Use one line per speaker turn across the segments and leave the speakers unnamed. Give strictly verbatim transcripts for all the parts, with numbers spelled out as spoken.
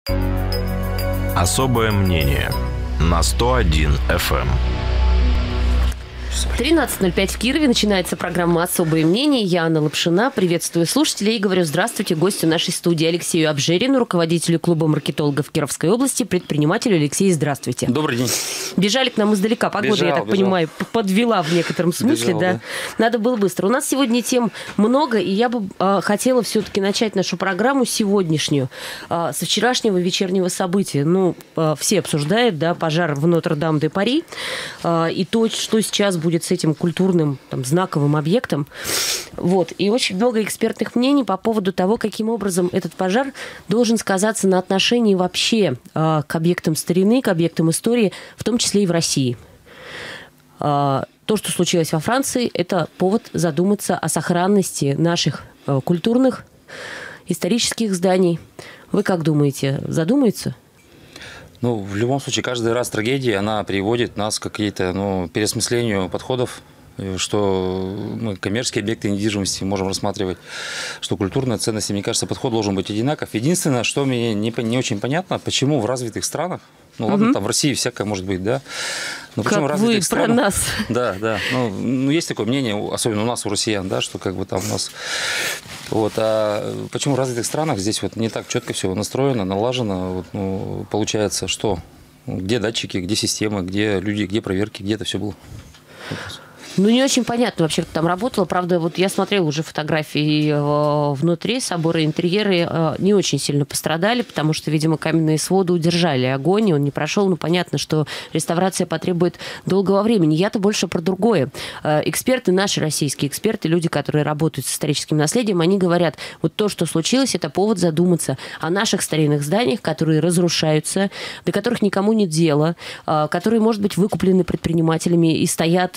Особое мнение на сто один эф эм.
тринадцать ноль пять в Кирове. Начинается программа «Особые мнения». Я Анна Лапшина. Приветствую слушателей и говорю здравствуйте гостю нашей студии Алексею Обжерину, руководителю клуба маркетологов Кировской области, предпринимателю. Алексей, здравствуйте.
Добрый день.
Бежали к нам издалека. Погода, бежал, я так бежал. понимаю, подвела в некотором смысле. Бежал, да? Да. Надо было быстро. У нас сегодня тем много, и я бы э, хотела все-таки начать нашу программу сегодняшнюю э, со вчерашнего вечернего события. Ну, э, все обсуждают, да, пожар в Нотр-Дам-де-Пари э, и то, что сейчас будет с этим культурным там, знаковым объектом. Вот. И очень много экспертных мнений по поводу того, каким образом этот пожар должен сказаться на отношении вообще э, к объектам старины, к объектам истории, в том числе и в России. Э, то, что случилось во Франции, это повод задуматься о сохранности наших э, культурных, исторических зданий. Вы как думаете, задумаются?
Ну, в любом случае, каждый раз трагедия, она приводит нас к какие-то, ну, переосмыслению подходов, что мы коммерческие объекты недвижимости можем рассматривать, что культурные ценности, мне кажется, подход должен быть одинаков. Единственное, что мне не, не очень понятно, почему в развитых странах, ну ладно, угу. там в России всякое может быть, да, но почему
как
в развитых
вы
странах,
про нас.
Да, да, ну, ну, есть такое мнение, особенно у нас, у россиян, да, что как бы там у нас, вот, а почему в развитых странах здесь вот не так четко все настроено, налажено, вот, ну, получается, что, где датчики, где системы, где люди, где проверки, где это все было?
Ну, не очень понятно вообще, кто там работал. Правда, вот я смотрела уже фотографии внутри собора, интерьеры не очень сильно пострадали, потому что, видимо, каменные своды удержали огонь, и он не прошел. Ну, понятно, что реставрация потребует долгого времени. Я-то больше про другое. Эксперты, наши российские эксперты, люди, которые работают с историческим наследием, они говорят, вот то, что случилось, это повод задуматься о наших старинных зданиях, которые разрушаются, до которых никому нет дела, которые, может быть, выкуплены предпринимателями и стоят...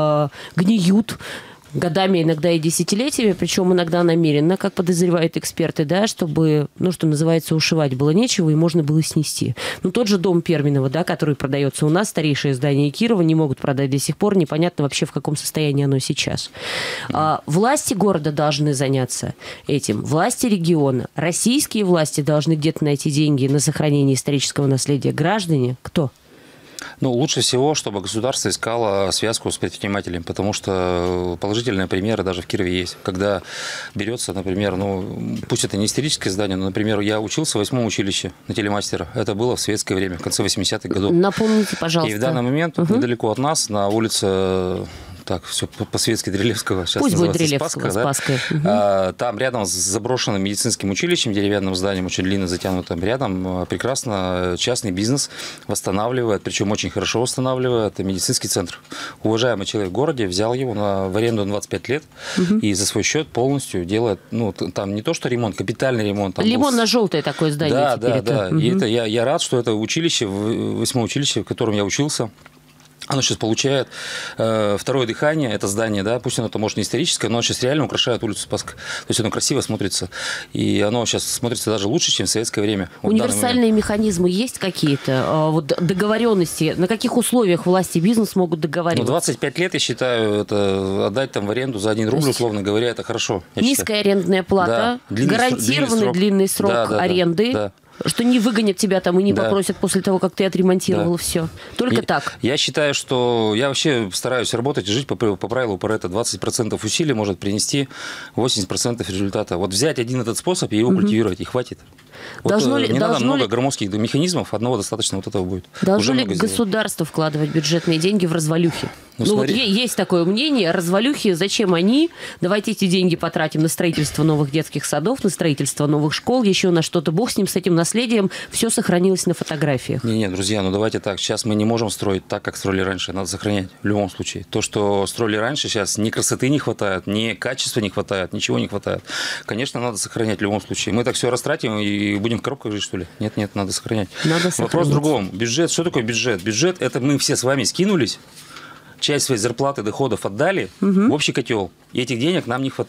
гниют годами, иногда и десятилетиями, причем иногда намеренно, как подозревают эксперты, да, чтобы, ну, что называется, ушивать было нечего и можно было снести. Ну, тот же дом Перминова, да, который продается у нас, старейшее здание Кирова, не могут продать до сих пор, непонятно вообще, в каком состоянии оно сейчас. А, власти города должны заняться этим, власти региона, российские власти должны где-то найти деньги на сохранение исторического наследия. Граждане, кто?
Ну, лучше всего, чтобы государство искало связку с предпринимателем, потому что положительные примеры даже в Кирове есть. Когда берется, например, ну, пусть это не историческое здание, но, например, я учился в восьмом училище на телемастера. Это было в советское время, в конце восьмидесятых годов.
Напомните, пожалуйста.
И в данный момент угу. недалеко от нас, на улице... Так, все по-светски Дрилевского. Сейчас
Пусть будет
Дрилевского,
Спаска, да? Спаска. Угу.
А, там рядом с заброшенным медицинским училищем, деревянным зданием, очень длинно затянутым, рядом прекрасно частный бизнес восстанавливает, причем очень хорошо восстанавливает медицинский центр. Уважаемый человек в городе взял его на, в аренду на двадцать пять лет угу. и за свой счет полностью делает, ну, там не то, что ремонт, капитальный ремонт.
Лимонно-желтое такое здание.
Да,
теперь
да,
это.
да.
Угу.
И это я, я рад, что это училище, восьмое училище, в котором я учился, оно сейчас получает э, второе дыхание, это здание, да, пусть оно там, может, не историческое, но оно сейчас реально украшает улицу Спаска. То есть оно красиво смотрится, и оно сейчас смотрится даже лучше, чем в советское время.
Универсальные механизмы есть какие-то? Вот договоренности? На каких условиях власти и бизнес могут договариваться?
Ну, двадцать пять лет, я считаю, это отдать там в аренду за один рубль, условно говоря, это хорошо.
Низкая арендная плата, да. длинный, гарантированный длинный срок, длинный срок да, да, аренды. Да. Что не выгонят тебя там и не да. попросят после того, как ты отремонтировал да. все. Только
я,
так.
Я считаю, что я вообще стараюсь работать и жить по, по правилу Парето. двадцать процентов усилий может принести восемьдесят процентов результата. Вот взять один этот способ и его угу. культивировать, и хватит. Вот
должно
не
ли,
надо
должно
много
ли,
громоздких механизмов, одного достаточно, вот этого будет.
Должно ли государство вкладывать бюджетные деньги в развалюхи? Ну, ну вот есть такое мнение, развалюхи, зачем они? Давайте эти деньги потратим на строительство новых детских садов, на строительство новых школ, еще на что-то. Бог с ним, с этим наследием, все сохранилось на фотографиях.
Не, нет, друзья, ну давайте так, сейчас мы не можем строить так, как строили раньше, надо сохранять в любом случае. То, что строили раньше, сейчас ни красоты не хватает, ни качества не хватает, ничего не хватает. Конечно, надо сохранять в любом случае. Мы так все растратим и будем в коробках жить, что ли? Нет, нет, надо сохранять.
Надо сохранять.
Вопрос в другом. Бюджет, что такое бюджет? Бюджет – это мы все с вами скинулись, часть своей зарплаты, доходов отдали угу. в общий котел. И этих денег нам не хватает.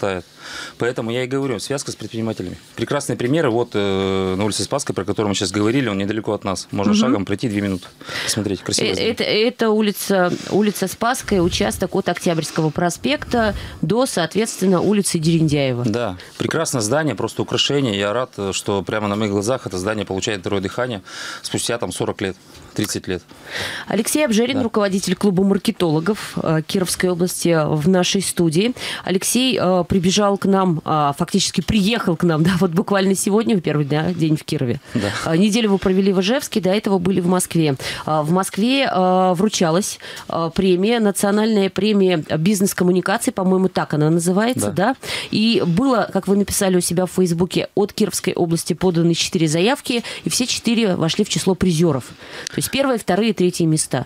Поэтому я и говорю, связка с предпринимателями. Прекрасные примеры. Вот э, на улице Спасской, про которую мы сейчас говорили, он недалеко от нас. Можно угу. шагом пройти две минуты. Смотреть, красиво.
Это, это улица, улица Спасская, участок от Октябрьского проспекта до, соответственно, улицы Дерендяева.
Да, прекрасное здание, просто украшение. Я рад, что прямо на моих глазах это здание получает второе дыхание спустя там сорок лет. тридцать лет.
Алексей Обжерин, да. руководитель клуба маркетологов Кировской области, в нашей студии. Алексей э, прибежал к нам, э, фактически приехал к нам, да, вот буквально сегодня, в первый да, день в Кирове.
Да.
Э, неделю вы провели в Ижевске, до этого были в Москве. Э, в Москве э, вручалась э, премия, национальная премия бизнес-коммуникации, по-моему, так она называется, да. да. И было, как вы написали у себя в Фейсбуке, от Кировской области поданы четыре заявки, и все четыре вошли в число призеров. То есть первые, вторые, третьи места.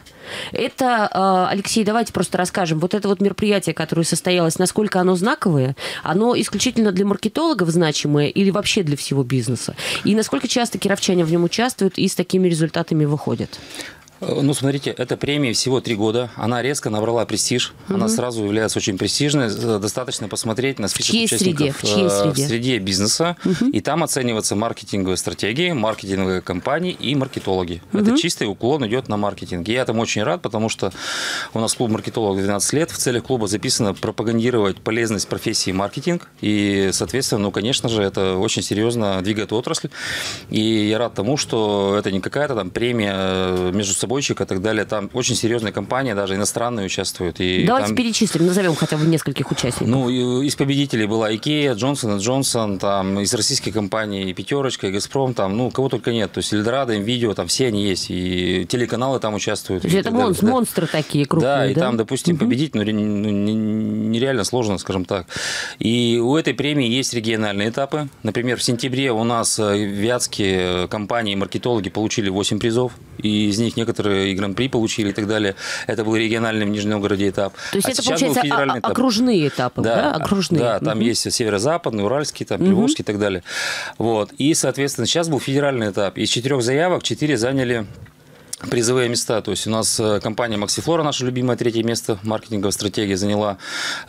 Это, Алексей, давайте просто расскажем. Вот это вот мероприятие, которое состоялось, насколько оно знаковое, оно исключительно для маркетологов значимое или вообще для всего бизнеса? И насколько часто кировчане в нем участвуют и с такими результатами выходят?
Ну, смотрите, эта премия всего три года. Она резко набрала престиж. Угу. Она сразу является очень престижной. Достаточно посмотреть на список участников
в, чьей среде?
в среде бизнеса. Угу. И там оцениваются маркетинговые стратегии, маркетинговые компании и маркетологи. Угу. Это чистый уклон идет на маркетинг. И я этому очень рад, потому что у нас клуб маркетологов двенадцать лет. В целях клуба записано пропагандировать полезность профессии маркетинг. И, соответственно, ну, конечно же, это очень серьезно двигает отрасль. И я рад тому, что это не какая-то там премия между собой и так далее. Там очень серьезные компании, даже иностранные участвуют. И
давайте
там...
перечислим, назовем хотя бы нескольких участников.
Ну, из победителей была Икея, Джонсон энд Джонсон, там, из российских компаний Пятерочка, Газпром, там, ну, кого только нет. То есть Эльдорадо, М-Видео, там все они есть. И телеканалы там участвуют.
То есть это мон-
да.
монстры такие крупные,
да?
Да,
и там, допустим, угу. победить ну, нереально сложно, скажем так. И у этой премии есть региональные этапы. Например, в сентябре у нас вятские компании, маркетологи получили восемь призов. И из них некоторые и гран-при получили и так далее. Это был региональный в Нижнем Новгороде этап.
То есть
а
это, получается,
этап.
окружные этапы, да? да? Окружные.
Да, там угу. есть северо-западный, уральский, там, приволжский угу. и так далее. Вот. И, соответственно, сейчас был федеральный этап. Из четырех заявок четыре заняли призовые места. То есть у нас компания Максифлора, наша любимая, третье место, маркетинговая стратегия заняла.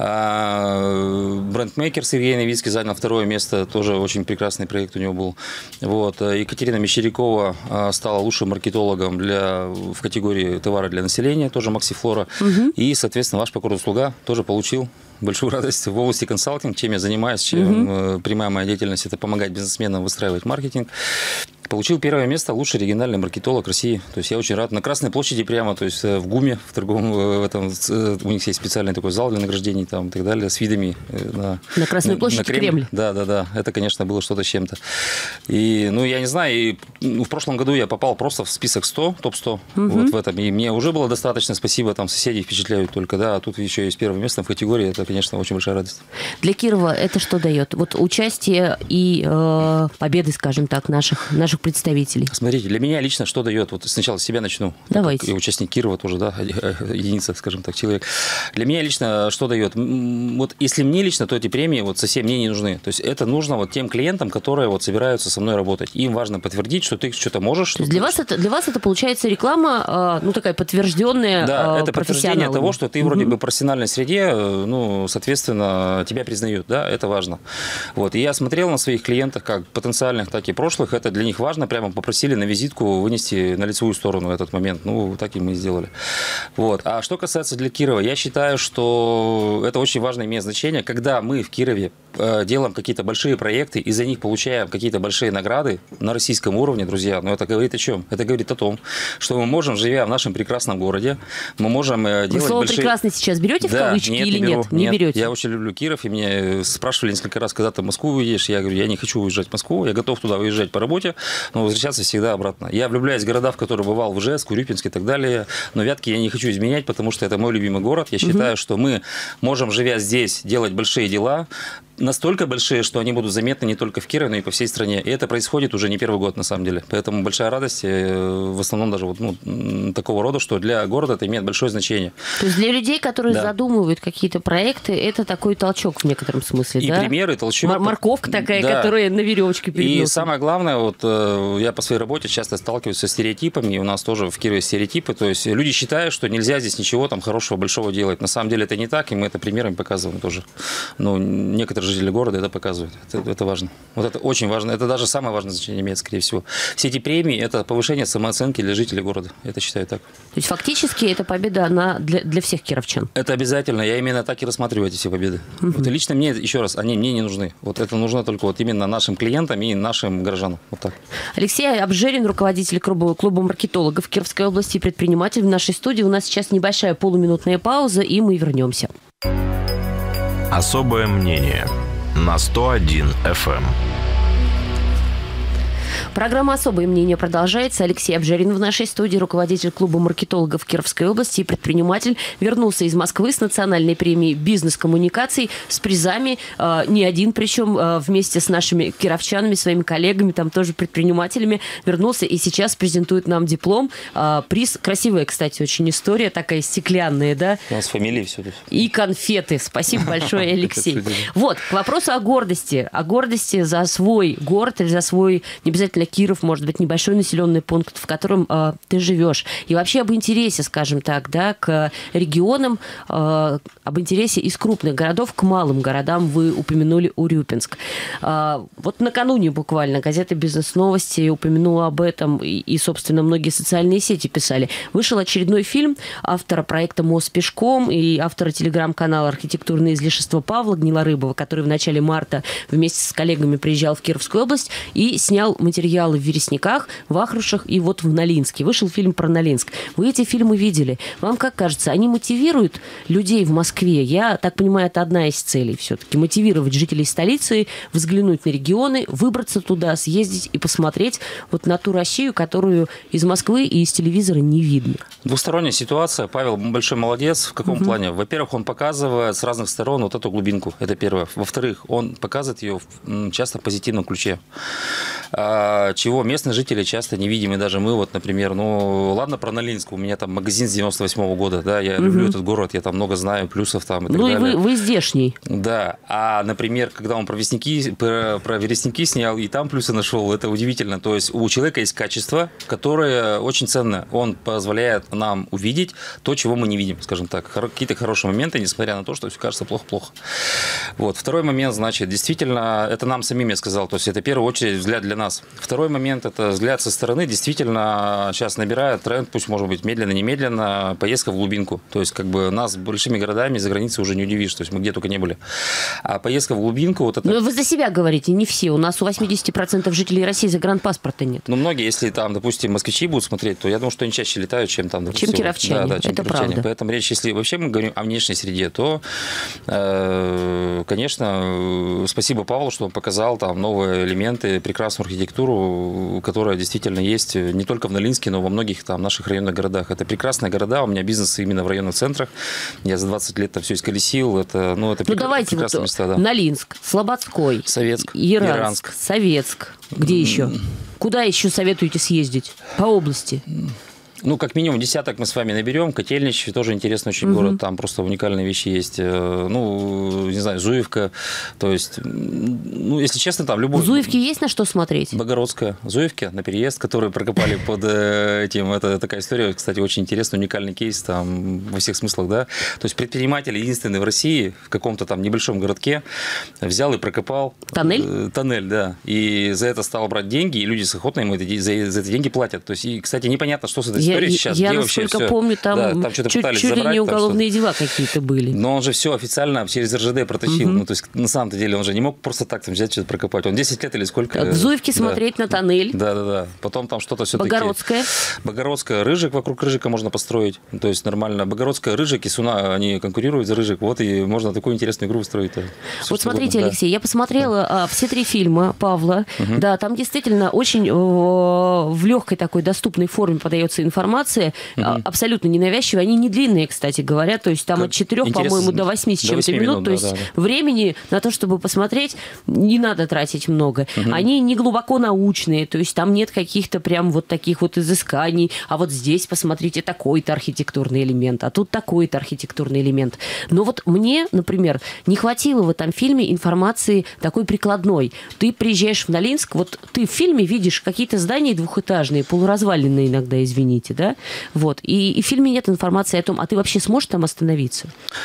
Брендмейкер Сергей Новицкий занял второе место, тоже очень прекрасный проект у него был. Вот. Екатерина Мещерякова стала лучшим маркетологом для, в категории товара для населения, тоже Максифлора. Угу. И, соответственно, ваш покупатель-услуга тоже получил большую радость в области консалтинга, чем я занимаюсь, чем угу. прямая моя деятельность – это помогать бизнесменам выстраивать маркетинг. Получил первое место лучший региональный маркетолог России. То есть я очень рад. На Красной площади прямо, то есть в ГУМе, в торговом, в этом, у них есть специальный такой зал для награждений там, и так далее, с видами на,
на Красной
на,
площади
на Кремль.
Кремль.
Да, да, да. Это, конечно, было что-то с чем-то. И, ну, я не знаю, и, ну, в прошлом году я попал просто в список сто, топ сто, угу. вот в этом. И мне уже было достаточно, спасибо, там соседи впечатляют только, да, а тут еще есть первое место в категории, это, конечно, очень большая радость.
Для Кирова это что дает? Вот участие и э, победы, скажем так, наших, наших представителей.
Смотрите, для меня лично что дает, вот сначала с себя начну.
Давайте.
Я участник Кирова тоже, да, единица, скажем так, человек. Для меня лично что дает? Вот если мне лично, то эти премии вот совсем мне не нужны. То есть это нужно вот тем клиентам, которые вот собираются со мной работать. Им важно подтвердить, что ты что-то можешь. Что
для, вас это, для вас это получается реклама, ну такая подтвержденная,
да, это подтверждение того, что ты
угу.
вроде бы в профессиональной среде, ну, соответственно, тебя признают, да, это важно. Вот, и я смотрел на своих клиентах, как потенциальных, так и прошлых, это для них важно, прямо попросили на визитку вынести на лицевую сторону в этот момент. Ну, так и мы сделали. Вот. А что касается для Кирова, я считаю, что это очень важно имеет значение, когда мы в Кирове э, делаем какие-то большие проекты и за них получаем какие-то большие награды на российском уровне, друзья. Но это говорит о чем? Это говорит о том, что мы можем, живя в нашем прекрасном городе, мы можем э, делать
Вы слово
большие...
«прекрасный» сейчас берете
да,
в кавычки
нет,
или
не беру,
нет? Не
нет,
берете?
Я очень люблю Киров, и мне спрашивали несколько раз, когда ты в Москву уедешь. Я говорю, я не хочу уезжать в Москву, я готов туда уезжать по работе, но возвращаться всегда обратно. Я влюбляюсь в города, в которые бывал, в Ижевск, Урюпинск и так далее, но Вятки я не хочу изменять, потому что это мой любимый город. Я считаю, угу. что мы можем, живя здесь, делать большие дела, настолько большие, что они будут заметны не только в Кирове, но и по всей стране. И это происходит уже не первый год, на самом деле. Поэтому большая радость, в основном даже вот, ну, такого рода, что для города это имеет большое значение.
То есть для людей, которые
да.
задумывают какие-то проекты, это такой толчок в некотором смысле,
и
да?
И примеры, толчок.
Мор- морковка такая,
да.
которая на веревочке перед
И
носом.
самое главное, вот я по своей работе часто сталкиваюсь со стереотипами, и у нас тоже в Кирове стереотипы, то есть люди считают, что нельзя здесь ничего там хорошего, большого делать. На самом деле это не так, и мы это примерами показываем тоже. Ну, некоторые жители города это показывают. Это, это важно. Вот это очень важно. Это даже самое важное значение имеет, скорее всего. Все эти премии – это повышение самооценки для жителей города. Это считаю так.
То есть фактически это победа она для, для всех кировчан?
Это обязательно. Я именно так и рассматриваю эти все победы. Uh-huh. Вот лично мне, еще раз, они мне не нужны. Вот это нужно только вот именно нашим клиентам и нашим горожанам. Вот так.
Алексей Обжерин, руководитель клуба, клуба маркетологов Кировской области, предприниматель в нашей студии. У нас сейчас небольшая полуминутная пауза, и мы вернемся.
Особое мнение на сто один эф эм.
Программа «Особое мнение» продолжается. Алексей Обжерин в нашей студии, руководитель клуба маркетологов Кировской области и предприниматель, вернулся из Москвы с национальной премией «Бизнес-коммуникаций» с призами. Э, не один, причем э, вместе с нашими кировчанами, своими коллегами, там тоже предпринимателями, вернулся и сейчас презентует нам диплом. Э, приз, красивая, кстати, очень история, такая стеклянная, да?
У нас фамилии все тут.
И конфеты. Спасибо большое, Алексей. Вот, к вопросу о гордости. О гордости за свой город или за свой, не обязательно Киров, может быть, небольшой населенный пункт, в котором э, ты живешь. И вообще об интересе, скажем так, да, к регионам, э, об интересе из крупных городов к малым городам. Вы упомянули Урюпинск. Э, вот накануне буквально газета «Бизнес-новости» упомянула об этом, и, и, собственно, многие социальные сети писали. Вышел очередной фильм автора проекта «Мост пешком» и автора телеграм-канала «Архитектурное излишество» Павла Гнилорыбова, который в начале марта вместе с коллегами приезжал в Кировскую область и снял материал в Вересниках, в Ахрушах и вот в Нолинске. Вышел фильм про Нолинск. Вы эти фильмы видели. Вам как кажется, они мотивируют людей в Москве? Я так понимаю, это одна из целей все-таки. Мотивировать жителей столицы, взглянуть на регионы, выбраться туда, съездить и посмотреть вот на ту Россию, которую из Москвы и из телевизора не видно.
Двусторонняя ситуация. Павел большой молодец. В каком угу. плане? Во-первых, он показывает с разных сторон вот эту глубинку. Это первое. Во-вторых, он показывает ее часто в позитивном ключе. Чего местные жители часто не видим, и даже мы, вот, например, ну, ладно, про Нолинск, у меня там магазин с девяносто восьмого года, да, я угу. люблю этот город, я там много знаю, плюсов там и так
ну,
далее.
Ну, и вы, вы здешний.
Да, а, например, когда он про Вестники, про, про Вересники снял, и там плюсы нашел, это удивительно, то есть у человека есть качество, которое очень ценно, он позволяет нам увидеть то, чего мы не видим, скажем так, какие-то хорошие моменты, несмотря на то, что все кажется плохо-плохо. Вот, второй момент, значит, действительно, это нам самим я сказал, то есть это в первую очередь взгляд для нас. Второй момент – это взгляд со стороны. Действительно, сейчас набирает тренд, пусть, может быть, медленно-немедленно, поездка в глубинку. То есть, как бы нас большими городами за границей уже не удивишь. То есть, мы где только не были. А поездка в глубинку… Вот это...
Но вы за себя говорите, не все. У нас у восемьдесят процентов жителей России загранпаспорта нет.
Ну, многие, если там, допустим, москвичи будут смотреть, то я думаю, что они чаще летают, чем там, допустим…
Чем кировчане.
Да, да, чем
это
кировчане.
правда.
Поэтому речь, если вообще мы говорим о внешней среде, то, э, конечно, спасибо Павлу, что он показал там новые элементы, прекрасную архитектуру, которая действительно есть не только в Нолинске, но во многих там наших районных городах. Это прекрасные города, у меня бизнес именно в районных центрах. Я за двадцать лет там все исколесил. Это, ну, это
ну,
прек...
давайте
прекрасные
вот
места. Да.
Нолинск, Слободской,
Советск,
Яранск,
Яранск.
Советск. Где еще? Куда еще советуете съездить? По области?
Ну, как минимум десяток мы с вами наберем. Котельнич тоже интересный очень угу. город. Там просто уникальные вещи есть. Ну, не знаю, Зуевка. То есть, ну, если честно, там любой...
В Зуевке есть на что смотреть?
Богородская. Зуевке на переезд, который прокопали под этим. Это такая история, кстати, очень интересный, уникальный кейс там во всех смыслах, да. То есть предприниматель единственный в России в каком-то там небольшом городке взял и прокопал...
Тоннель?
Тоннель, да. И за это стал брать деньги, и люди с охотно ему за, за эти деньги платят. То есть, и, кстати, непонятно, что с этой
Я,
сейчас,
я насколько помню, там, да, там чуть, чуть ли не уголовные дела какие-то были.
Но он же все официально через эр жэ дэ протащил. Угу. Ну, то есть, на самом-то деле, он же не мог просто так там взять, что-то прокопать. Он десять лет или сколько...
В Зуевке
да.
смотреть на тоннель.
Да-да-да. Потом там что-то все-таки...
Богородская.
Богородская, Рыжик, вокруг Рыжика можно построить. То есть, нормально. Богородская, Рыжик и Суна, они конкурируют за Рыжик. Вот и можно такую интересную игру устроить. Все,
вот смотрите, угодно. Алексей, да. я посмотрела да. все три фильма Павла. Угу. Да, там действительно очень в легкой такой доступной форме подается информация. Угу. Абсолютно ненавязчивые. Они не длинные, кстати говоря. То есть там как от четырех, по-моему, до восьми с чем-то минут. минут. То есть да, да. времени на то, чтобы посмотреть, не надо тратить много. Угу. Они не глубоко научные. То есть там нет каких-то прям вот таких вот изысканий. А вот здесь, посмотрите, такой-то архитектурный элемент, а тут такой-то архитектурный элемент. Но вот мне, например, не хватило в этом фильме информации такой прикладной. Ты приезжаешь в Нолинск, вот ты в фильме видишь какие-то здания двухэтажные, полуразваленные иногда, извините, да? Вот. И, и в фильме нет информации о том, а ты вообще сможешь там остановиться?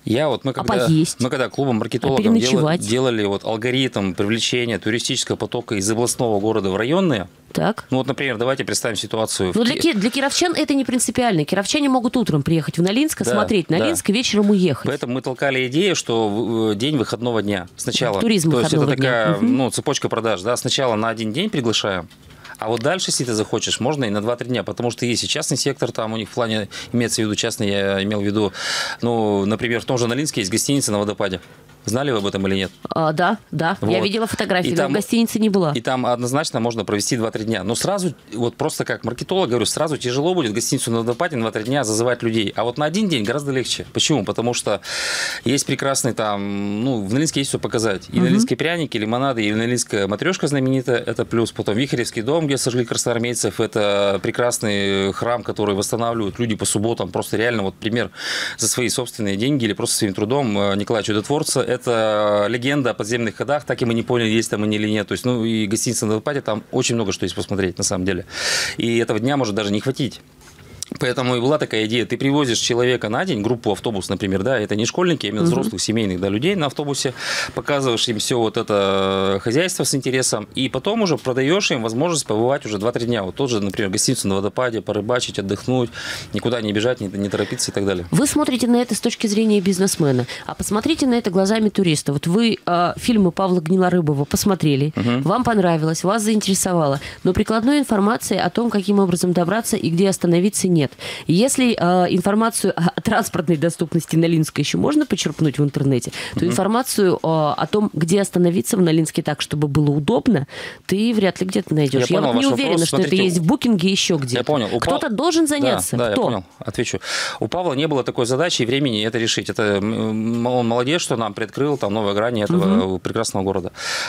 Я вот, мы когда,
а поесть?
мы когда клубом маркетологов
а
делали, делали вот алгоритм привлечения туристического потока из областного города в районные.
Так.
Ну вот, например, давайте представим ситуацию.
Ну для, ки- для кировчан это не принципиально. Кировчане могут утром приехать в Нолинск,
да,
смотреть Нолинск, да. и вечером уехать.
Поэтому мы толкали идею, что день выходного дня. Сначала.
Туризм
То есть это
дня.
такая
угу.
ну, цепочка продаж. Да? Сначала на один день приглашаем. А вот дальше, если ты захочешь, можно и на два-три дня, потому что есть и частный сектор, там у них в плане, имеется в виду частный, я имел в виду, ну, например, в том же Нолинске есть гостиница на водопаде. Знали вы об этом или нет?
А, да, да. Вот. Я видела фотографии, и но там, в гостинице не была.
И там однозначно можно провести два-три дня. Но сразу, вот просто как маркетолог говорю, сразу тяжело будет гостиницу на водопаде на два-три дня зазывать людей. А вот на один день гораздо легче. Почему? Потому что есть прекрасный там, ну, в Нолинске есть что показать. И угу. нолинские пряники, лимонады, и нолинская матрешка знаменитая, это плюс. Потом Вихревский дом, где сожгли красноармейцев, это прекрасный храм, который восстанавливают люди по субботам. Просто реально вот пример за свои собственные деньги или просто своим трудом Николая Чудотворца. Это легенда о подземных ходах, так и мы не поняли, есть там они или нет. То есть, ну, и гостиница на водопаде, там очень много что есть посмотреть, на самом деле. И этого дня может даже не хватить. Поэтому и была такая идея, ты привозишь человека на день, группу автобус, например, да, это не школьники, а именно взрослых, семейных, да, людей на автобусе, показываешь им все вот это хозяйство с интересом, и потом уже продаешь им возможность побывать уже два-три дня. Вот тот же, например, гостиницу на водопаде, порыбачить, отдохнуть, никуда не бежать, не, не торопиться и так далее.
Вы смотрите на это с точки зрения бизнесмена, а посмотрите на это глазами туриста. Вот вы э, фильмы Павла Гнилорыбова посмотрели, угу. вам понравилось, вас заинтересовало, но прикладной информации о том, каким образом добраться и где остановиться, нет. Если э, информацию о транспортной доступности Нолинска еще можно почерпнуть в интернете, то mm-hmm. информацию э, о том, где остановиться в Нолинске так, чтобы было удобно, ты вряд ли где-то найдешь. Я, я вот не уверена, вопрос. что Смотрите, это есть в букинге еще где-то. Я понял. Кто-то Пав... должен заняться.
Да, да,
Кто?
я понял. Отвечу. У Павла не было такой задачи и времени это решить. Это он молодец, что нам приоткрыл там новые грани этого mm-hmm. прекрасного города.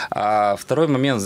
А второй момент,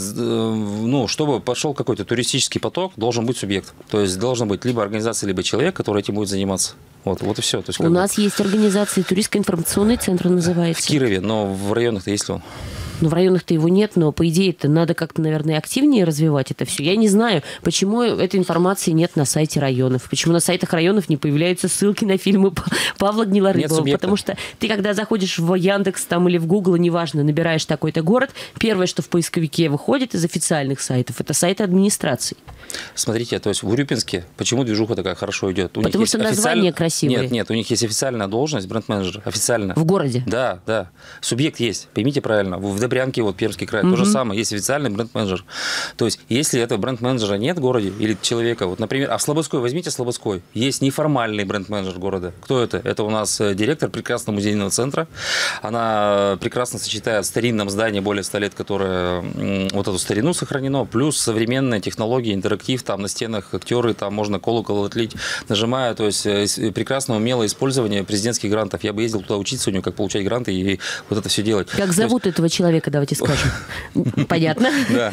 ну, чтобы пошел какой-то туристический поток, должен быть субъект. То есть должна быть либо организация, либо человек, который этим будет заниматься. Вот, вот и все. То есть,
У нас бы... есть организация, туристско-информационный центр называется.
В Кирове, но в районах-то есть ли он?
Ну, в районах-то его нет, но, по идее, это надо как-то, наверное, активнее развивать это все. Я не знаю, почему этой информации нет на сайте районов. Почему на сайтах районов не появляются ссылки на фильмы Павла Гнилорыбова. Потому что ты, когда заходишь в Яндекс там, или в Google, неважно, набираешь такой-то город, первое, что в поисковике выходит из официальных сайтов, это сайты администрации.
Смотрите, то есть в Урюпинске почему движуха такая хорошо идет? У
Потому
них
что
есть
название
официаль...
красивое.
Нет, нет, у них есть официальная должность бренд-менеджер, официально.
В городе?
Да, да. Субъект есть, поймите правильно. В Добрянке, вот Пермский край, угу. то же самое, есть официальный бренд-менеджер. То есть, если этого бренд-менеджера нет в городе, или человека, вот, например, а в Слободской, возьмите Слободской, есть неформальный бренд-менеджер города. Кто это? Это у нас директор прекрасного музейного центра. Она прекрасно сочетает в старинном здании более ста лет, которое вот эту старину сохранено, плюс современные технологии, интерактив, там на стенах актеры, там можно колокол отлить, нажимая, то есть прекрасно умелое использование президентских грантов. Я бы ездил туда учиться у него, как получать гранты и вот это все делать.
Как зовут есть... этого человека, давайте скажем. Понятно?
Да.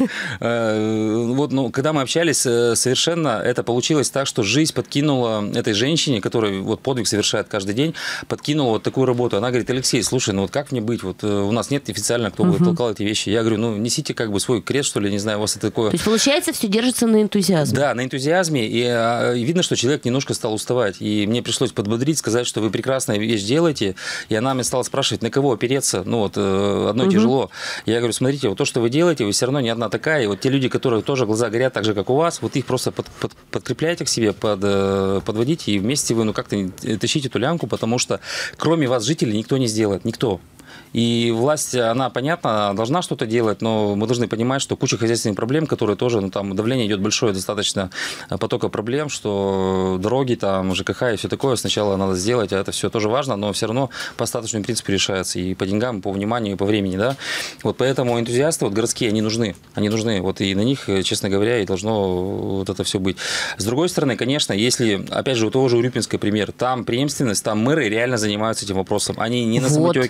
Вот, ну, когда мы общались, совершенно это получилось так, что жизнь подкинула этой женщине, которая вот подвиг совершает каждый день, подкинула вот такую работу. Она говорит: Алексей, слушай, ну вот как мне быть? Вот у нас нет официально, кто бы толкал эти вещи. Я говорю, ну несите как бы свой крест, что ли, не знаю, у вас это такое.
То есть, получается, все держится на энтузиазме.
Да, на энтузиазме. И, и видно, что человек немножко стал уставать. И мне пришлось подбодрить, сказать, что вы прекрасную вещь делаете. И она мне стала спрашивать, на кого опереться. Ну вот, одной угу. тяжело. Я говорю, смотрите, вот то, что вы делаете, вы все равно не одна такая. И вот те люди, которые тоже глаза горят так же, как у вас, вот их просто под, под, подкрепляйте к себе, под, подводите. И вместе вы ну как-то тащите эту лямку, потому что кроме вас, жителей, никто не сделает. Никто. И власть, она, понятно, должна что-то делать, но мы должны понимать, что куча хозяйственных проблем, которые тоже, ну, там, давление идет большое, достаточно потока проблем, что дороги, там, ЖКХ и все такое сначала надо сделать, а это все тоже важно, но все равно по остаточному принципу решается и по деньгам, и по вниманию, и по времени, да. Вот поэтому энтузиасты вот городские, они нужны, они нужны, вот и на них, честно говоря, и должно вот это все быть. С другой стороны, конечно, если, опять же, у того же Урюпинска пример, там преемственность, там мэры реально занимаются этим вопросом, они не на самотеке, то есть мэр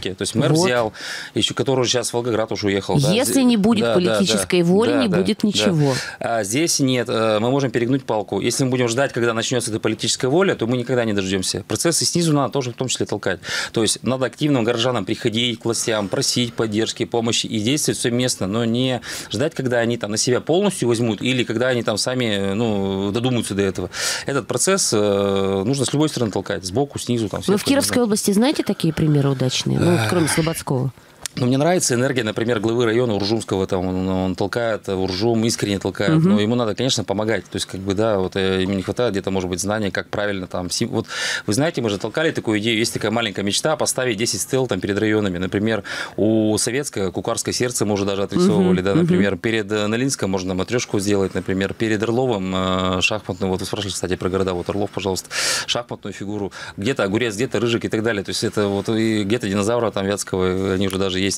мэр
вот.
взял, еще который сейчас в Волгоград уже уехал.
Если
да.
не будет
да,
политической
да,
воли,
да,
не
да,
будет
да.
ничего.
А здесь нет, мы можем перегнуть палку. Если мы будем ждать, когда начнется эта политическая воля, то мы никогда не дождемся. Процессы снизу надо тоже в том числе толкать. То есть надо активным горожанам приходить к властям, просить поддержки, помощи и действовать совместно, но не ждать, когда они там на себя полностью возьмут или когда они там сами ну, додумаются до этого. Этот процесс э, нужно с любой стороны толкать, сбоку, снизу. Там,
Вы в Кировской области знаете такие примеры удачные? Ну, вот, кроме Слободского.
Ну, мне нравится энергия, например, главы района Уржумского, там он, он толкает, Уржум искренне толкает, угу. но ему надо, конечно, помогать, то есть, как бы, да, вот ему не хватает где-то, может быть, знаний, как правильно там, вот, вы знаете, мы же толкали такую идею, есть такая маленькая мечта поставить десять стел там перед районами, например, у Советского, Кукарское сердце мы уже даже отрисовывали, угу. да, например, угу. перед Нолинском можно матрешку сделать, например, перед Орловым шахматную, вот вы спрашивали, кстати, про города, вот Орлов, пожалуйста, шахматную фигуру, где-то огурец, где-то рыжик и так далее, то есть, это вот, где-то динозавра там Вятского, они уже даже есть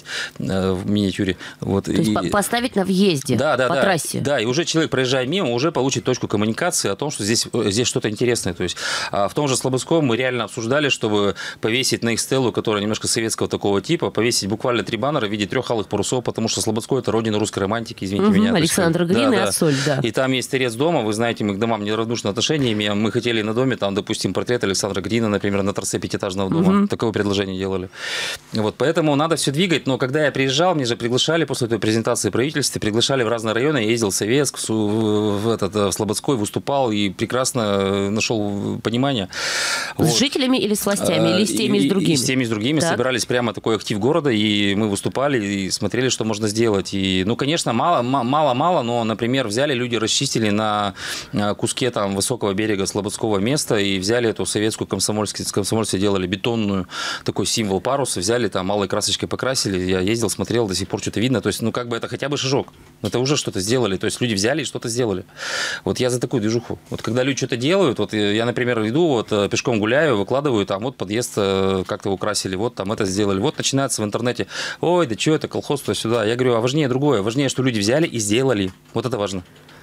в миниатюре. Вот.
То есть и... поставить на въезде
да, да,
по
да,
трассе.
Да, и уже человек, проезжая мимо, уже получит точку коммуникации о том, что здесь, здесь что-то интересное. То есть в том же Слободском мы реально обсуждали, чтобы повесить на их стелу, которая немножко советского такого типа, повесить буквально три баннера в виде трех алых парусов, потому что Слободской – это родина русской романтики, извините угу, меня.
Александр
есть,
Грин
да,
и
да.
Ассоль, да.
И там есть торец дома, вы знаете, мы к домам неравнодушны отношениями, мы хотели на доме, там, допустим, портрет Александра Грина, например, на торце пятиэтажного дома. Угу. Такое предложение делали. Вот, поэтому надо все двигать, но когда я приезжал, мне же приглашали после той презентации правительства, приглашали в разные районы, я ездил в Советск, в, в, этот, в Слободской, выступал и прекрасно нашел понимание.
С вот. Жителями или с властями, или с теми и, и с другими? И
с теми и с другими. Так. Собирались прямо такой актив города, и мы выступали и смотрели, что можно сделать. И, ну, конечно, мало-мало, но, например, взяли люди, расчистили на куске там высокого берега Слободского места и взяли эту советскую комсомольскую, комсомольцы делали бетонную, такой символ паруса, взяли там малой красочкой покрасили, я ездил, смотрел, до сих пор что-то видно. То есть, ну, как бы это хотя бы шажок. Это уже что-то сделали. То есть, люди взяли и что-то сделали. Вот я за такую движуху. Вот когда люди что-то делают, вот я, например, иду, вот пешком гуляю, выкладываю, там, вот подъезд как-то украсили, вот там это сделали. Вот начинается в интернете, ой, да что это, колхоз туда-сюда. Я говорю, а важнее другое. Важнее, что люди взяли и сделали. Вот это важно.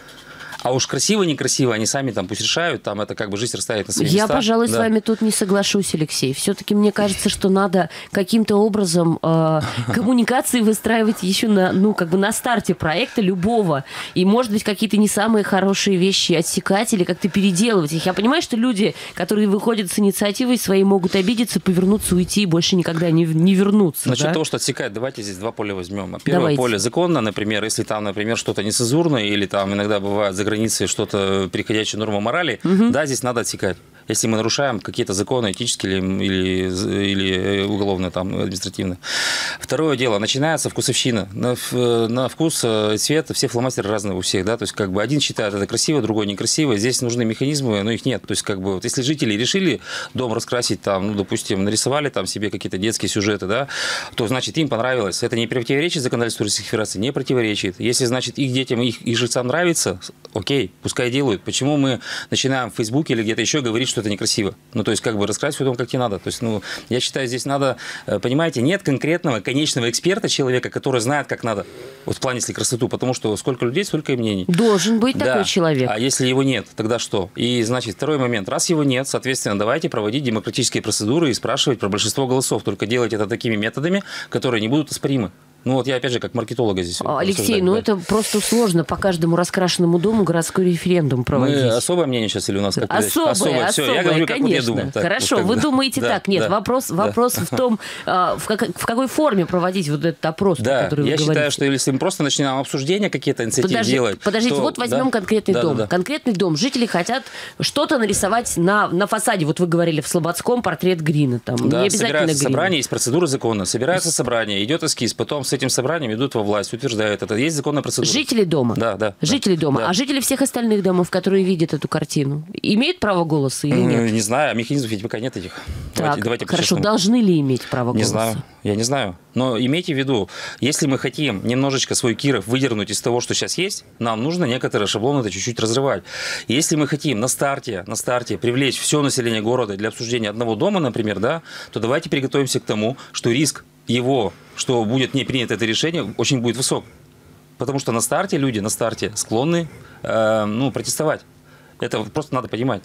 А уж красиво, некрасиво, они сами там пусть решают, там это как бы жизнь расставит на свои места.
Я, пожалуй,
да.
с вами тут не соглашусь, Алексей. Все-таки мне кажется, что надо каким-то образом э, коммуникации выстраивать еще на, ну, как бы на старте проекта любого. И, может быть, какие-то не самые хорошие вещи отсекать или как-то переделывать их. Я понимаю, что люди, которые выходят с инициативой своей, могут обидеться, повернуться, уйти и больше никогда не, не вернуться.
Насчет
да?
того, что отсекать, давайте здесь два поля возьмем. Первое
давайте.
поле законно, например, если там, например, что-то нецензурное или там иногда бывает за границей что-то переходящее норму морали, угу. да, здесь надо отсекать. Если мы нарушаем какие-то законы этические или, или, или уголовные, там, административные. Второе дело, начинается вкусовщина. На, на вкус и цвет все фломастеры разные у всех, да, то есть как бы один считает это красиво, другой некрасиво. Здесь нужны механизмы, но их нет. То есть как бы вот, если жители решили дом раскрасить, там, ну, допустим, нарисовали там себе какие-то детские сюжеты, да, то значит им понравилось. Это не противоречит законодательству Российской Федерации, не противоречит. Если, значит, их детям, их, их жильцам нравится, окей, пускай делают. Почему мы начинаем в Фейсбуке или где-то еще говорить, что это некрасиво? Ну, то есть, как бы раскрасить свой дом как тебе надо. То есть, ну, я считаю, здесь надо, понимаете, нет конкретного, конечного эксперта, человека, который знает, как надо. Вот в плане, если красоту, потому что сколько людей, столько и мнений.
Должен быть
да.
такой человек.
А если его нет, тогда что? И, значит, второй момент. Раз его нет, соответственно, давайте проводить демократические процедуры и спрашивать про большинство голосов. Только делать это такими методами, которые не будут оспоримы. Ну вот я опять же как маркетолога здесь.
Алексей, ну да. это просто сложно по каждому раскрашенному дому городской референдум проводить.
Мы особое мнение сейчас или у нас? Как
особое, особое,
Все, я говорю,
конечно.
Как я думаю. Так,
Хорошо,
вот
вы
да.
думаете
да,
так. Нет,
да,
вопрос,
да.
вопрос в том, в, как, в какой форме проводить вот этот опрос,
да,
про который вы
я
говорите.
считаю, что если мы просто начинаем обсуждения какие-то инициативы
Подожди,
делать.
Подождите,
то...
вот возьмем
да?
конкретный
да,
дом.
Да, да.
Конкретный дом. Жители хотят что-то нарисовать на, на фасаде. Вот вы говорили, в Слободском портрет Грина. Там.
Да,
не обязательно
собирается
Грина.
собрание, есть процедура закона. Собирается собрание, идет эскиз, потом с этим собранием идут во власть, утверждают это. Есть законная процедура.
Жители дома?
Да, да.
Жители
да,
дома.
Да.
А жители всех остальных домов, которые видят эту картину, имеют право голоса или нет?
Не знаю, механизмов ведь пока нет этих.
Так,
давайте, давайте
хорошо, должны ли иметь право голоса?
Не знаю, я не знаю. Но имейте в виду, если мы хотим немножечко свой Киров выдернуть из того, что сейчас есть, нам нужно некоторые шаблоны это чуть-чуть разрывать. Если мы хотим на старте, на старте привлечь все население города для обсуждения одного дома, например, да, то давайте приготовимся к тому, что риск его, что будет не принято это решение, очень будет высок. Потому что на старте люди, на старте склонны э, ну, протестовать. Это просто надо понимать.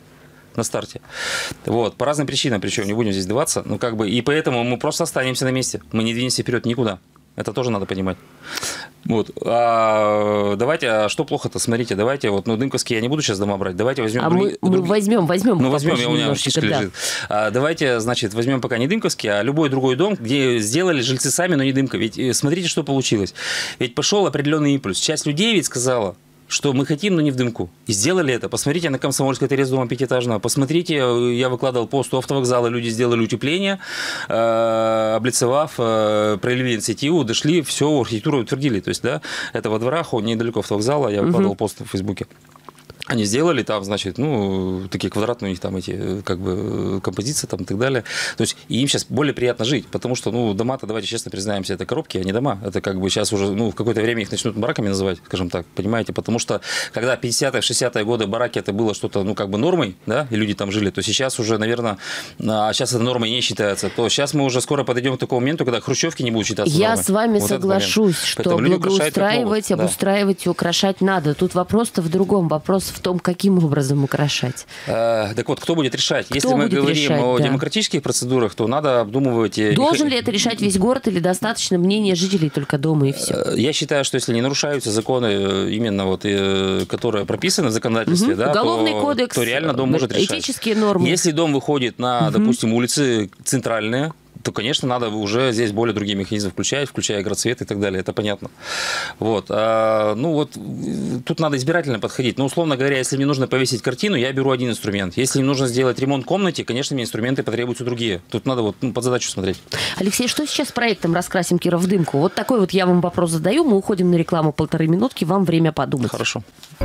на старте. Вот, по разным причинам, причем не будем здесь сдаваться, ну, как бы, и поэтому мы просто останемся на месте, мы не двинемся вперед никуда. Это тоже надо понимать. Вот. А, давайте, а что плохо-то? Смотрите, давайте, вот, ну, Дымковский я не буду сейчас дома брать, давайте возьмем...
А
други,
мы, мы
други...
возьмем, возьмем.
Ну, возьмем, я, у меня фишка
да.
лежит. А, давайте, значит, возьмем пока не Дымковский, а любой другой дом, где сделали жильцы сами, но не Дымка. Ведь смотрите, что получилось. Ведь пошел определенный импульс. Часть людей ведь сказала, что мы хотим, но не в Дымку. И сделали это. Посмотрите на Комсомольской торец дома пятиэтажного. Посмотрите, я выкладывал пост у автовокзала, люди сделали утепление, э, облицевав, э, проявили инициативу, дошли, все, архитектуру утвердили. То есть, да, это во дворах, недалеко автовокзала, я выкладывал угу. пост в Фейсбуке. Они сделали там, значит, ну, такие квадратные у них там эти, как бы, композиции там и так далее. То есть, и им сейчас более приятно жить, потому что, ну, дома-то, давайте честно признаемся, это коробки, а не дома. Это как бы сейчас уже, ну, в какое-то время их начнут бараками называть, скажем так, понимаете? Потому что, когда пятидесятые, шестидесятые годы бараки это было что-то, ну, как бы нормой, да, и люди там жили, то сейчас уже, наверное, а сейчас это нормой не считается, то сейчас мы уже скоро подойдем к такому моменту, когда хрущевки не будут считаться
Я
нормой.
с вами
вот
соглашусь, что благоустраивать, обустраивать и украшать надо. Тут вопрос-то в другом, вопрос в том, каким образом украшать.
А, так вот, кто будет решать?
Кто
Если мы
будет
говорим
решать,
о
да.
демократических процедурах, то надо обдумывать...
Должен ли это решать весь город или достаточно мнения жителей только дома и все?
Я считаю, что если не нарушаются законы, именно вот, которые прописаны в законодательстве, угу. да,
Уголовный
то,
кодекс,
то реально дом может решать.
Этические нормы.
Если дом выходит на, угу. допустим, улицы центральные, то, конечно, надо уже здесь более другие механизмы включать, включая градцвет и так далее, это понятно. Вот. А, ну вот, тут надо избирательно подходить. Ну, условно говоря, если мне нужно повесить картину, я беру один инструмент. Если мне нужно сделать ремонт в комнате, конечно, мне инструменты потребуются другие. Тут надо вот, ну, под задачу смотреть.
Алексей, что сейчас с проектом «Раскрасим Киров в дымку»? Вот такой вот я вам вопрос задаю, мы уходим на рекламу полторы минутки, вам время подумать.
Хорошо.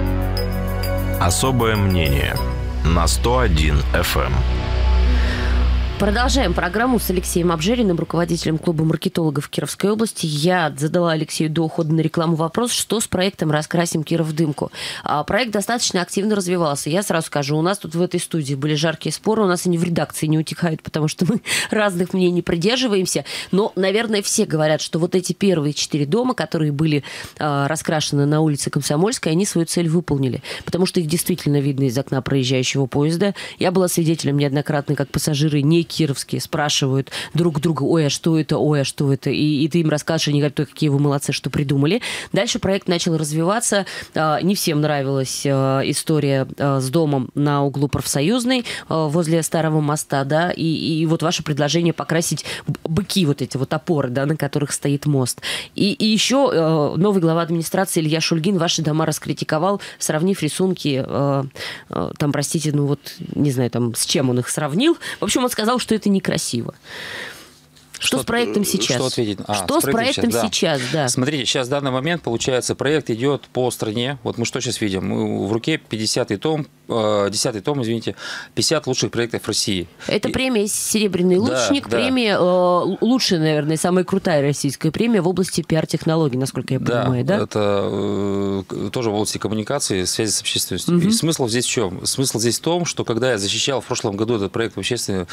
Особое мнение на сто один эф эм.
Продолжаем программу с Алексеем Обжериным, руководителем клуба маркетологов Кировской области. Я задала Алексею до ухода на рекламу вопрос, что с проектом «Раскрасим Киров в дымку». А проект достаточно активно развивался. Я сразу скажу, у нас тут в этой студии были жаркие споры, у нас они в редакции не утихают, потому что мы разных мнений придерживаемся. Но, наверное, все говорят, что вот эти первые четыре дома, которые были а, раскрашены на улице Комсомольской, они свою цель выполнили. Потому что их действительно видно из окна проезжающего поезда. Я была свидетелем неоднократно, как пассажиры не кировские спрашивают друг друга, ой, а что это, ой, а что это, и, и ты им расскажешь, они говорят, какие вы молодцы, что придумали. Дальше проект начал развиваться, не всем нравилась история с домом на углу Профсоюзной, возле Старого моста, да, и, и вот ваше предложение покрасить быки, вот эти вот опоры, да, на которых стоит мост. И, и еще новый глава администрации Илья Шульгин ваши дома раскритиковал, сравнив рисунки, там, простите, ну вот, не знаю, там, с чем он их сравнил. В общем, он сказал, что это некрасиво. Что, что с проектом сейчас?
Что ответить? А,
что с проектом, с проектом сейчас, сейчас да.
да. Смотрите, сейчас в данный момент, получается, проект идет по стране. Вот мы что сейчас видим? Мы в руке пятидесятый том, десятый том, извините, пятьдесят лучших проектов России.
Это и... премия «Серебряный лучник», да, премия, да. лучшая, наверное, самая крутая российская премия в области пиар-технологий, насколько я понимаю, да?
Да, это э, тоже в области коммуникации, связи с общественностью. Угу. И смысл здесь в чем? Смысл здесь в том, что когда я защищал в прошлом году этот проект в Общественной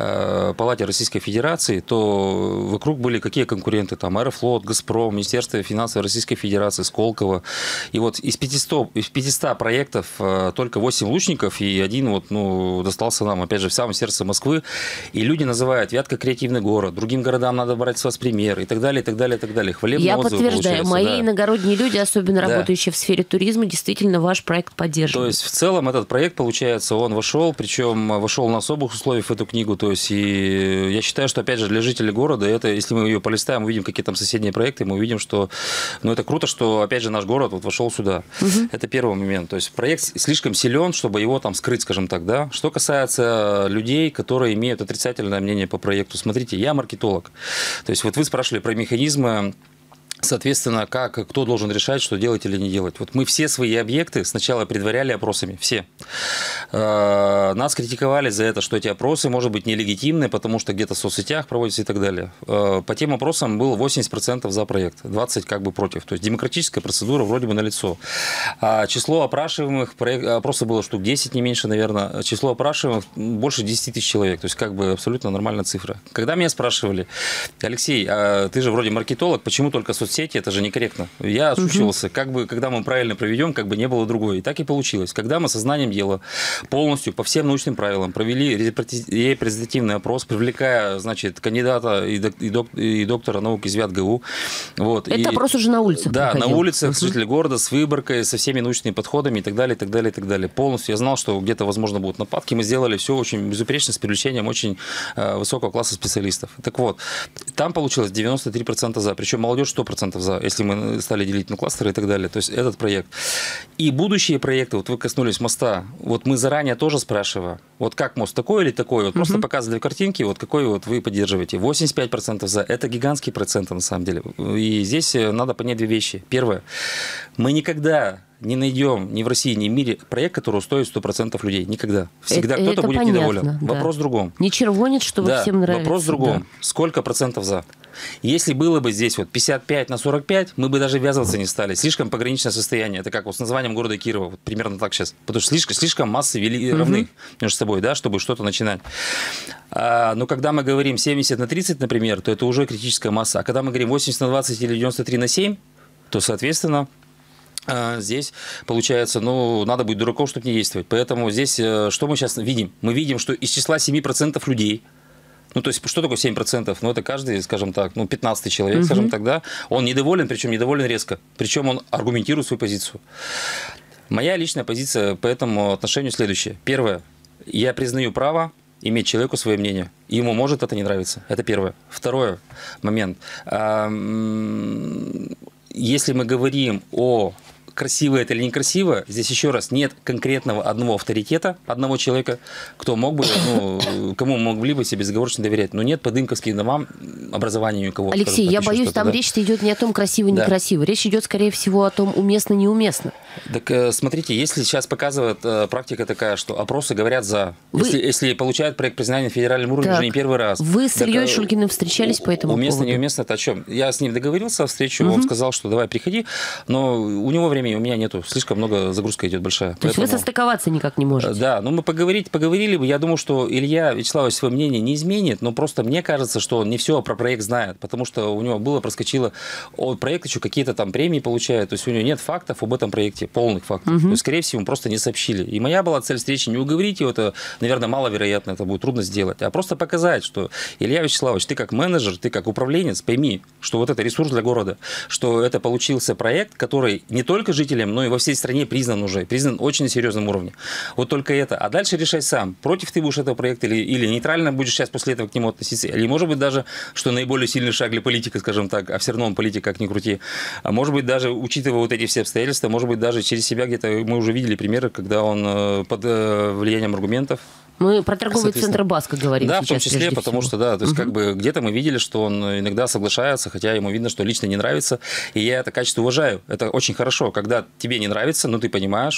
э, палате Российской Федерации, то вокруг были какие конкуренты? Там Аэрофлот, Газпром, Министерство финансов Российской Федерации, Сколково. И вот из пятисот, из пятисот проектов только восемь лучников, и один вот, ну, достался нам, опять же, в самом сердце Москвы. И люди называют Вятка креативный город, другим городам надо брать с вас пример, и так далее, и так далее, и так далее. Хвалебные
Я
отзывы
подтверждаю, мои да. иногородние люди, особенно
да.
работающие в сфере туризма, действительно ваш проект поддерживают.
То есть, в целом, этот проект, получается, он вошел, причем вошел на особых условиях в эту книгу. То есть, и я считаю, что, опять же, для жителей города, это, если мы ее полистаем, увидим какие там соседние проекты, мы увидим, что, ну, это круто, что, опять же, наш город вот вошел сюда. Угу. Это первый момент. То есть проект слишком силен, чтобы его там скрыть, скажем так, да. Что касается людей, которые имеют отрицательное мнение по проекту, смотрите, я маркетолог. То есть вот вы спрашивали про механизмы. Соответственно, как, кто должен решать, что делать или не делать. Вот мы все свои объекты сначала предваряли опросами, все. Нас критиковали за это, что эти опросы, может быть, нелегитимны, потому что где-то в соцсетях проводятся и так далее. По тем опросам было восемьдесят процентов за проект, двадцать процентов как бы против. То есть демократическая процедура вроде бы налицо. А число опрашиваемых, опросов было штук десять, не меньше, наверное. Число опрашиваемых больше десяти тысяч человек. То есть как бы абсолютно нормальная цифра. Когда меня спрашивали, Алексей, а ты же вроде маркетолог, почему только соцсети? Сети, это же некорректно. Я отшучивался, угу. как бы, когда мы правильно проведем, как бы не было другой. И так и получилось. Когда мы сознанием дела полностью по всем научным правилам провели репрезентативный опрос, привлекая, значит, кандидата и, док, и, док, и доктора наук из ВятГУ. Вот.
Это
и,
опрос уже на улицах
Да,
проходил.
на улицах,
Uh-huh.
жители города, с выборкой, со всеми научными подходами и так далее, и так далее, и так далее. Полностью я знал, что где-то, возможно, будут нападки. Мы сделали все очень безупречно, с привлечением очень э, высокого класса специалистов. Так вот, там получилось девяносто три процента за, причем молодежь сто процентов за, если мы стали делить на кластеры и так далее. То есть этот проект. И будущие проекты, вот вы коснулись моста, вот мы заранее тоже спрашиваем, вот как мост, такой или такой, вот uh-huh. просто показывали картинки, вот какой вот вы поддерживаете. восемьдесят пять процентов за, это гигантские проценты на самом деле. И здесь надо понять две вещи. Первое, мы никогда не найдем ни в России, ни в мире проект, который устроит сто процентов людей. Никогда. Всегда это, кто-то
это
будет
понятно,
недоволен.
Да.
Вопрос в другом.
Не червонец, чтобы
да,
всем нравится.
Вопрос в другом.
Да.
Сколько процентов за? Если было бы здесь вот пятьдесят пять на сорок пять, мы бы даже ввязываться не стали. Слишком пограничное состояние. Это как вот с названием города Кирова. Вот примерно так сейчас. Потому что слишком, слишком массы вели, равны uh-huh. между собой, да, чтобы что-то начинать. А, но когда мы говорим семьдесят на тридцать, например, то это уже критическая масса. А когда мы говорим восемьдесят на двадцать или девяносто три на семь, то, соответственно, здесь, получается, ну, надо быть дураком, чтобы не действовать. Поэтому здесь что мы сейчас видим? Мы видим, что из числа семь процентов людей, ну, то есть, что такое семь процентов? Ну, это каждый, скажем так, ну, пятнадцатый человек, uh-huh. скажем так, да, он недоволен, причем недоволен резко, причем он аргументирует свою позицию. Моя личная позиция по этому отношению следующая. Первое, я признаю право иметь человеку свое мнение. Ему может это не нравиться. Это первое. Второй момент. Если мы говорим о красиво это или некрасиво, здесь еще раз нет конкретного одного авторитета, одного человека, кто мог бы, ну, кому могли бы себе безоговорочно доверять. Но нет по дымковским домам образования ни у кого.
Алексей,
так,
я боюсь, там да? речь идет не о том, красиво-некрасиво. Да. Речь идет, скорее всего, о том, уместно-неуместно.
Так смотрите, если сейчас показывает э, практика такая, что опросы говорят за. Вы... Если, если получают проект признания на федеральном уровне, уже не первый раз.
Вы с
так,
Ильей Шульгиным встречались по этому
уместно,
поводу?
Неуместно, это о чем? Я с ним договорился о встрече,
угу.
он сказал, что давай, приходи, но у него времени, у меня нету, слишком много, загрузка идет большая.
То
Поэтому...
есть вы состыковаться никак не можете?
Да, ну мы поговорить, поговорили бы, я думаю, что Илья Вячеславович свое мнение не изменит, но просто мне кажется, что он не все про проект знает, потому что у него было, проскочило, он проект еще какие-то там премии получает, то есть у него нет фактов об этом проекте, полных фактов. Угу. То есть, скорее всего, ему просто не сообщили. И моя была цель встречи не уговорить его, это, наверное, маловероятно, это будет трудно сделать, а просто показать, что Илья Вячеславович, ты как менеджер, ты как управленец, пойми, что вот это ресурс для города, что это получился проект, который не только жителям, но и во всей стране признан уже, признан очень на серьезном уровне. Вот только это. А дальше решай сам, против ты будешь этого проекта или, или нейтрально будешь сейчас после этого к нему относиться, или может быть даже, что наиболее сильный шаг для политика, скажем так, а все равно он политик, как ни крути, а может быть даже, учитывая вот эти все обстоятельства, может быть даже через себя где-то, мы уже видели примеры, когда он под влиянием аргументов.
Мы про торговый центр Баска говорим.
Да,
сейчас,
в том числе, потому
всего.
что, да, то есть,
угу.
как бы где-то мы видели, что он иногда соглашается, хотя ему видно, что лично не нравится, и я это качество уважаю. Это очень хорошо, когда тебе не нравится, но ты понимаешь,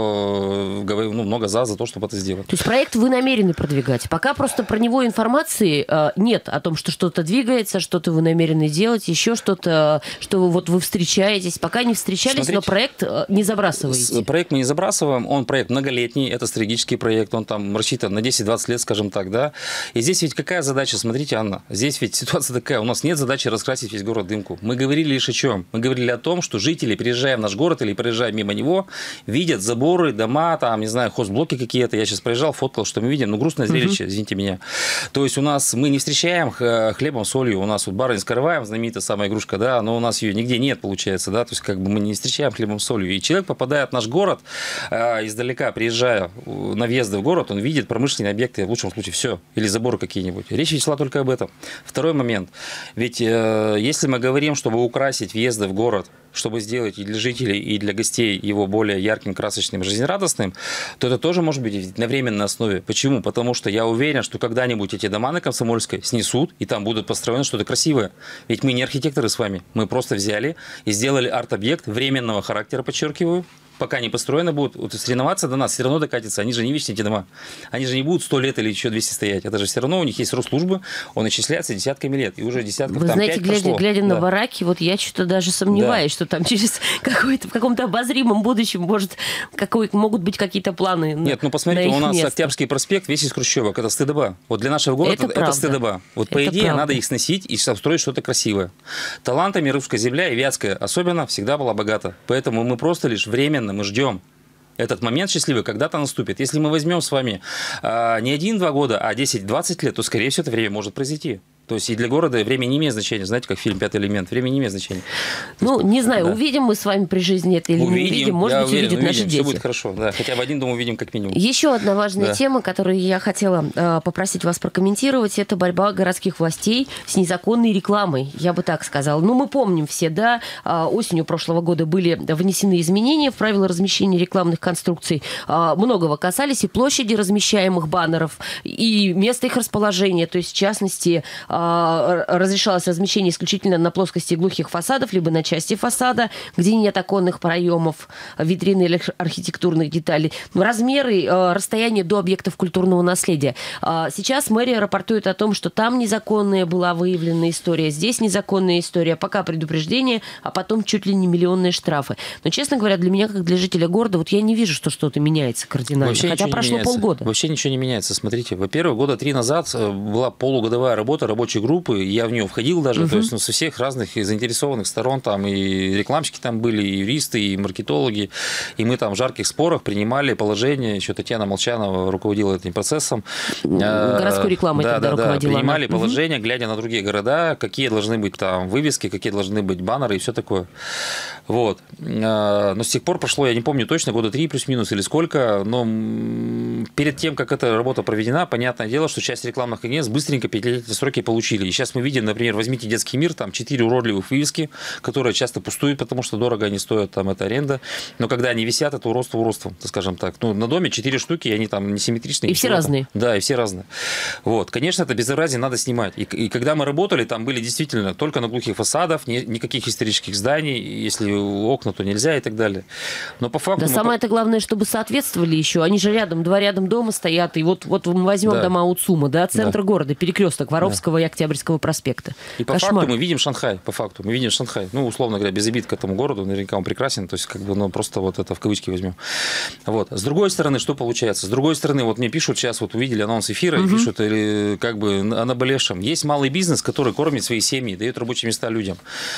что ну, много за, за то, чтобы это сделать.
То есть проект вы намерены продвигать. Пока просто про него информации э, нет о том, что что-то двигается, что-то вы намерены делать, еще что-то, что вот вы встречаетесь. Пока не встречались, Смотрите, но проект э, не забрасываете.
Проект мы не забрасываем, он проект многолетний, это стратегический проект, он там рассчитан на десять-двадцать лет, скажем так, да. И здесь ведь какая задача? Смотрите, Анна, здесь ведь ситуация такая, у нас нет задачи раскрасить весь город дымку. Мы говорили лишь о чем? Мы говорили о том, что жители, приезжая в наш город или проезжая мимо него, видят заборы, дома, там, не знаю, хозблоки какие-то. Я сейчас проезжал, фоткал, что мы видим, ну, грустное зрелище, извините меня. То есть у нас, мы не встречаем хлебом, солью, у нас вот барынь Караваев, знаменитая самая игрушка, да, но у нас ее нигде нет, получается, да, то есть как бы мы не встречаем хлебом, солью. И человек попадает в наш город, э, издалека, приезжая на въезды в город, он видит промышленные объекты, в лучшем случае все, или заборы какие-нибудь. Речь шла только об этом. Второй момент. Ведь э, если мы говорим, чтобы украсить въезды в город, чтобы сделать и для жителей, и для гостей его более ярким, красочным, жизнерадостным, то это тоже может быть на временной основе. Почему? Потому что я уверен, что когда-нибудь эти дома на Комсомольской снесут, и там будут построено что-то красивое. Ведь мы не архитекторы с вами. Мы просто взяли и сделали арт-объект временного характера, подчеркиваю, пока не построено будет, вот, соревноваться до нас все равно докатится. Они же не вечные эти дома. Они же не будут сто лет или еще двести стоять. Это же все равно у них есть Росслужба, он исчисляется десятками лет. И уже десятков
Вы
там
знаете,
пять
глядя,
прошло.
глядя
Да.
на бараки, вот я что-то даже сомневаюсь, да. что там через какой-то, в каком-то обозримом будущем может, какой, могут быть какие-то планы.
Нет, ну посмотрите, у нас место. Октябрьский проспект весь из хрущевок. Это стыдоба. Вот для нашего города это, это стыдоба. Вот по это идее правда. Надо их сносить и строить что-то красивое. Талантами русская земля и Вятская особенно всегда была богата. Поэтому мы просто лишь временно, мы ждем. Этот момент счастливый когда-то наступит. Если мы возьмем с вами а, не один-два года, а десять-двадцать лет, то, скорее всего, это время может произойти. То есть и для города время не имеет значения. Знаете, как фильм «Пятый элемент», время не имеет значения.
Ну,
есть,
не знаю,
да.
увидим мы с вами при жизни это или увидим, не увидим. Может быть,
уверен,
увидят
увидим,
наши дети.
Все будет хорошо, да. Хотя бы один дом увидим как минимум.
Еще одна важная
да.
тема, которую я хотела э, попросить вас прокомментировать, это борьба городских властей с незаконной рекламой, я бы так сказала. Ну, мы помним все, да, э, осенью прошлого года были внесены изменения в правила размещения рекламных конструкций. Э, многого касались и площади размещаемых баннеров, и места их расположения. То есть, в частности, э, разрешалось размещение исключительно на плоскости глухих фасадов, либо на части фасада, где нет оконных проемов, витрины или архитектурных деталей. Размеры, расстояние до объектов культурного наследия. Сейчас мэрия рапортует о том, что там незаконная была выявлена история, здесь незаконная история, пока предупреждение, а потом чуть ли не миллионные штрафы. Но, честно говоря, для меня, как для жителя города, вот я не вижу, что что-то меняется кардинально.
Вообще
хотя прошло полгода.
Вообще ничего не меняется. Смотрите, во-первых, года три назад была полугодовая работа рабочей группы, я в нее входил даже, угу. то есть ну, со всех разных заинтересованных сторон, там и рекламщики там были, и юристы, и маркетологи, и мы там в жарких спорах принимали положение, еще Татьяна Молчанова руководила этим процессом.
Городской рекламой
да,
тогда
да,
руководила.
Да, принимали
она.
положение,
угу.
глядя на другие города, какие должны быть там вывески, какие должны быть баннеры и все такое. Вот. Но с тех пор прошло, я не помню точно, года три плюс-минус или сколько, но перед тем, как эта работа проведена, понятное дело, что часть рекламных агентств быстренько пятилетние сроки получили. И сейчас мы видим, например, возьмите детский мир, там четыре уродливых вывески, которые часто пустуют, потому что дорого они стоят, там это аренда. Но когда они висят, это уродство уродством, скажем так. Ну, на доме четыре штуки, и они там не симметричные.
И все разные.
Да, и все разные. Вот. Конечно, это безобразие надо снимать. И, и когда мы работали, там были действительно только на глухих фасадах, ни, никаких исторических зданий, если окна, то нельзя и так далее. Но по факту...
Да
мы...
самое-то главное, чтобы соответствовали еще. Они же рядом, два рядом дома стоят. И вот, вот мы возьмем да. дома УЦУМа, да, центр да. города, перекресток Воровского да. и Октябрьского проспекта.
И по Кошмар. факту мы видим Шанхай, по факту. Мы видим Шанхай. Ну, условно говоря, без обид к этому городу, наверняка он прекрасен, то есть, как бы, ну, просто вот это в кавычки возьмем. Вот. С другой стороны, что получается? С другой стороны, вот мне пишут сейчас, вот увидели анонс эфира, угу. и пишут, или, как бы, о наболевшем. Есть малый бизнес, который кормит свои семьи, дает рабочие места людям.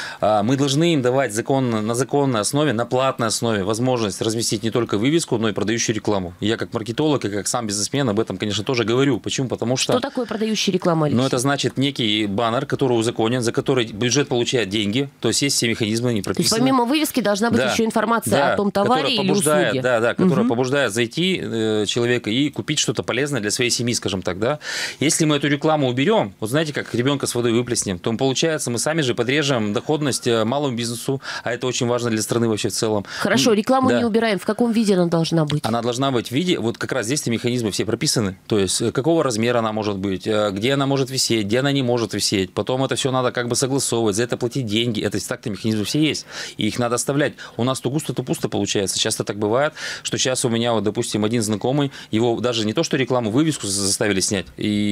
Мы должны им давать законно, на законной основе, на платной основе возможность разместить не только вывеску, но и продающую рекламу. Я как маркетолог и как сам бизнесмен об этом, конечно, тоже говорю. Почему? Потому что...
Что такое продающая реклама, Алексей?
Ну, это значит некий баннер, который узаконен, за который бюджет получает деньги, то есть есть все механизмы, они прописаны.
То есть помимо вывески должна быть да. еще информация да, о том товаре или услуге.
Да, да, которая
угу.
побуждает зайти э, человека и купить что-то полезное для своей семьи, скажем так, да. Если мы эту рекламу уберем, вот знаете, как ребенка с водой выплеснем, то получается, мы сами же подрежем доходность малому бизнесу, а это очень важно для страны вообще в целом.
Хорошо, рекламу
да.
не убираем. В каком виде она должна быть?
Она должна быть в виде, вот как раз здесь механизмы все прописаны, то есть какого размера она может быть, где она может висеть, где она не может висеть, потом это все надо как бы согласовывать, за это платить деньги, это так-то механизмы все есть, и их надо оставлять. У нас то густо, то пусто получается. Часто так бывает, что сейчас у меня, вот, допустим, один знакомый, его даже не то, что рекламу, вывеску заставили снять,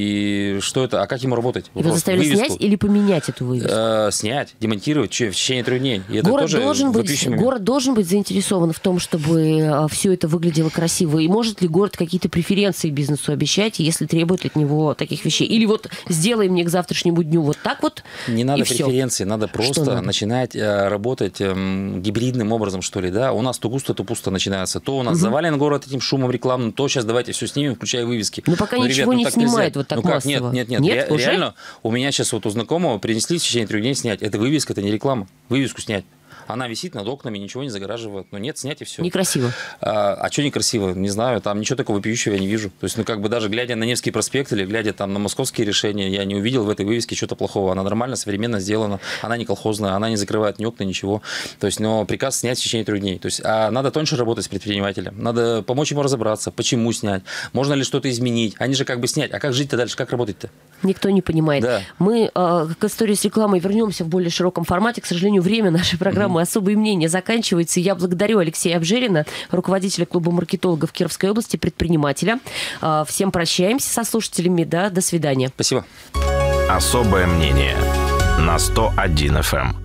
и что это, а как ему работать?
Его Вопрос. заставили вывеску. снять или поменять эту вывеску?
Э, снять, демонтировать, что, в течение трех дней. И
город,
это
должен быть, город должен быть заинтересован в том, чтобы все это выглядело красиво, и может ли город какие-то преференции бизнесу обещать, если требует от него таких вещей? Или вот сделай мне к завтрашнему дню вот так вот,
не надо преференции,
все.
надо просто надо? начинать э, работать э, гибридным образом, что ли, да? У нас то густо, то пусто начинается. То у нас угу. завален город этим шумом рекламным, то сейчас давайте все снимем, включая вывески.
Но пока
Но,
ничего
ребят,
не
ну,
снимает
нельзя.
вот так
ну, как?
массово.
Нет, нет, нет.
Нет,
Ре-
уже?
Реально, у меня сейчас вот у знакомого принесли в течение трех дней снять. Это вывеска, это не реклама. Вывеску снять. Она висит над окнами, ничего не загораживает. Но нет, снять и все.
Некрасиво.
А, а что некрасиво? Не знаю, там ничего такого вопиющего я не вижу. То есть, ну, как бы даже глядя на Невский проспект или глядя там на московские решения, я не увидел в этой вывеске что-то плохого. Она нормально, современно сделана, она не колхозная, она не закрывает ни окна, ничего. То есть, но приказ снять в течение трех дней. То есть, а надо тоньше работать с предпринимателем. Надо помочь ему разобраться, почему снять, можно ли что-то изменить. Они же как бы снять. А как жить-то дальше, как работать-то?
Никто не понимает. Да. Мы э, к истории с рекламой вернемся в более широком формате. К сожалению, время нашей программы mm-hmm. «Особые мнения» заканчивается. Я благодарю Алексея Обжерина, руководителя клуба маркетологов Кировской области, предпринимателя. Э, всем прощаемся со слушателями. Да, до свидания.
Спасибо.
«Особое мнение» на сто один эф эм.